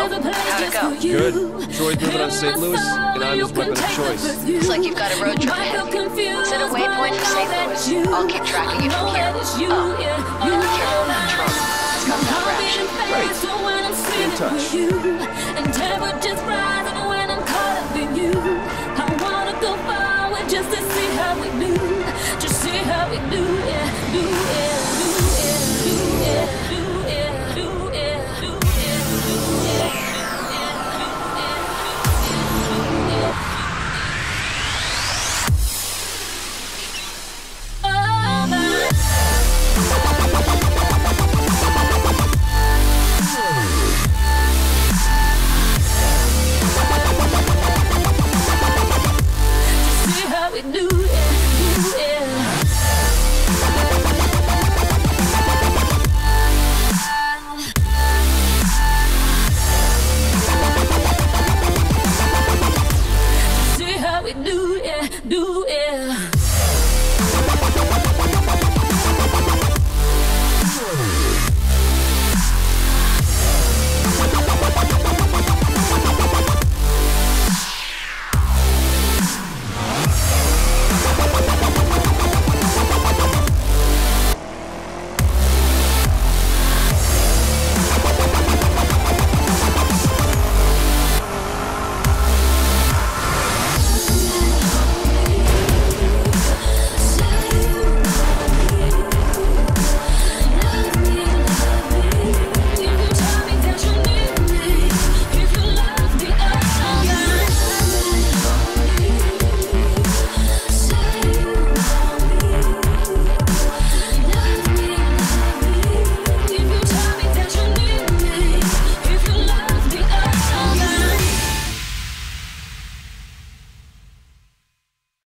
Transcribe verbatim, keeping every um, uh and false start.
how'd it go? Good. Troy's moving on Saint Louis, and I'm his weapon of choice. Looks like you've got a road trip ahead. Set a waypoint for Saint Louis. I'll keep tracking you from here. Oh, be careful of that truck. It's got that ration. Great. Stay in touch. And temperatures rising when I'm caught up in you. I wanna go forward just to see how we do. Just see how we do, yeah, do, yeah.